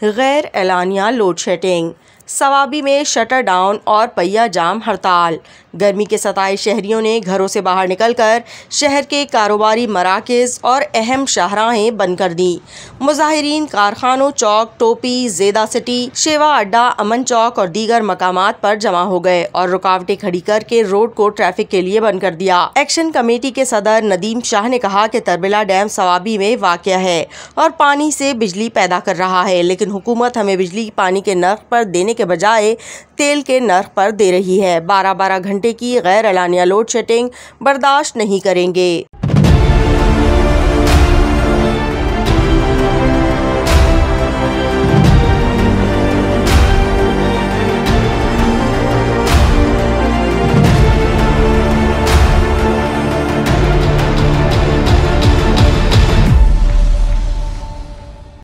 गैर एलानिया load shedding, Swabi में shutter down और पहिया जाम हड़ताल। गर्मी के सताए शहरियों ने घरों से बाहर निकलकर शहर के कारोबारी मराकज़ और अहम शाहराहें बंद कर दी। मुजाहिरीन कारखानों चौक, टोपी, जेदा सिटी, शेवा अड्डा, अमन चौक और दीगर मकामात पर जमा हो गए और रुकावटें खड़ी करके रोड को ट्रैफिक के लिए बंद कर दिया। एक्शन कमेटी के सदर नदीम शाह ने कहा कि तरबिला डैम सवाबी में वाक़या है और पानी से बिजली पैदा कर रहा है, लेकिन हुकूमत हमें बिजली पानी के नर्ख पर देने के बजाय तेल के नर्ख पर दे रही है। 12-12 घंटे की गैर एलानिया लोड शेडिंग बर्दाश्त नहीं करेंगे।